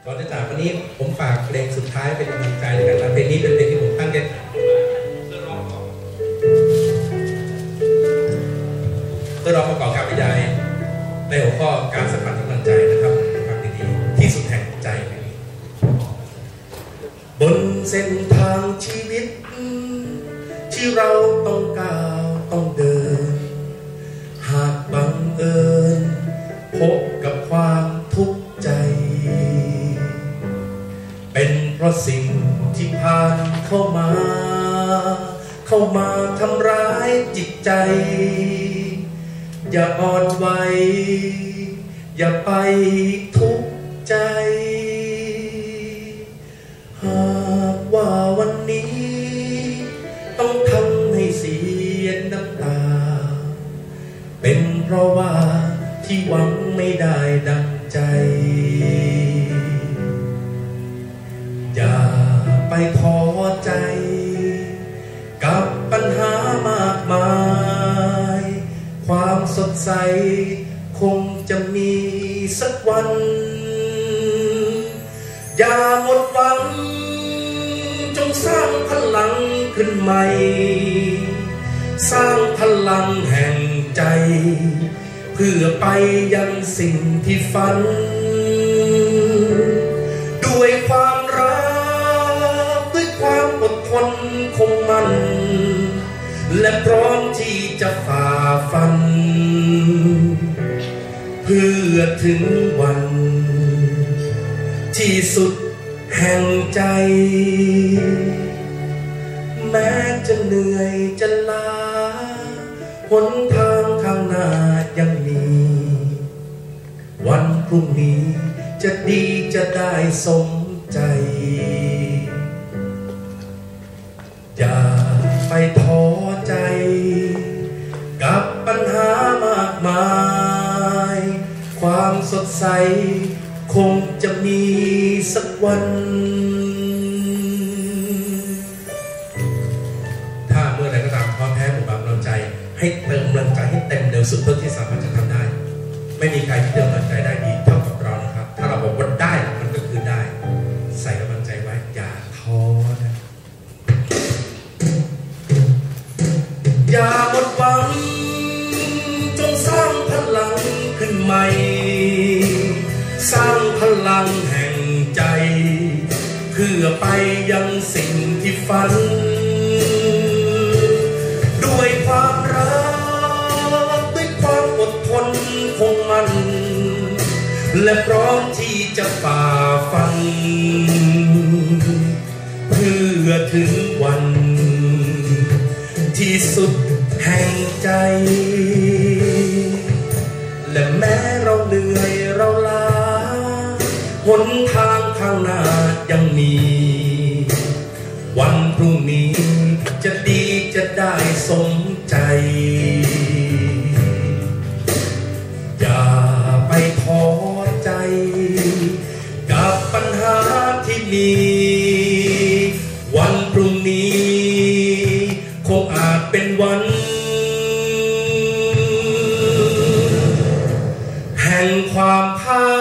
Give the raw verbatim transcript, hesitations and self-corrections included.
ก่อนจะจากวันนี้ผมฝากเพลงสุดท้ายเป็นกำลังใจในการทำเพลงนี้เป็นเพลงที่ผมตั้งใจเพื่อร้องต่อเพื่อร้องประกอบการบรรยายในหัวข้อการสัมผัสกำลังใจนะครับฟังดีๆที่สุดแห่งใจบนเส้นทางชีวิตที่เราต้องก้าวต้องเดินหากบังเอิญพบกับความทุกข์ใจเป็นเพราะสิ่งที่ผ่านเข้ามาเข้ามาทำร้ายจิตใจอย่าอ่อนไหวอย่าไปทุกข์ใจหากว่าวันนี้ต้องทำให้เสียน้ำตาเป็นเพราะว่าที่หวังไม่ได้ดังใจอย่าไปท้อใจกับปัญหามากมายความสดใสคงจะมีสักวันอย่าหมดหวังจงสร้างพลังขึ้นใหม่สร้างพลังแห่งใจเพื่อไปยังสิ่งที่ฝันด้วยความรักด้วยความอดทนคงมั่นและพร้อมที่จะฝ่าฟันเพื่อถึงวันที่สุดแห่งใจแม้จะเหนื่อยจะล้าหนทางข้างหน้ายังมีวันพรุ่งนี้จะดีจะได้สมใจอย่าไปท้อใจกับปัญหามากมายความสดใสคงจะมีสักวันถ้าเมื่อใดก็ตามท้อแท้หมดกำลังใจให้เติมกำลังใจให้เต็มเร็วสุดเท่าที่สามารถจะทำได้ไม่มีใครที่เติมกำลังใจได้ดีเท่ากับเรานะครับถ้าเราบอกว่าได้มันก็คือได้ใส่กำลังใจไว้อย่าท้อนะอย่าหมดหวังจงสร้างพลังขึ้นใหม่สร้างพลังแห่งใจเพื่อไปยังสิ่งที่ฝันด้วยความรักด้วยความอดทนคงมั่นและพร้อมที่จะฝ่าฟันเพื่อถึงวันที่สุดแห่งใจและแม้เราเหนื่อยเราล้าหนทางข้างหน้ายังมีวันพรุ่งนี้จะดีจะได้สมใจอย่าไปท้อใจกับปัญหาที่มีวันพรุ่งนี้คงอาจเป็นวันแห่งความพ่าย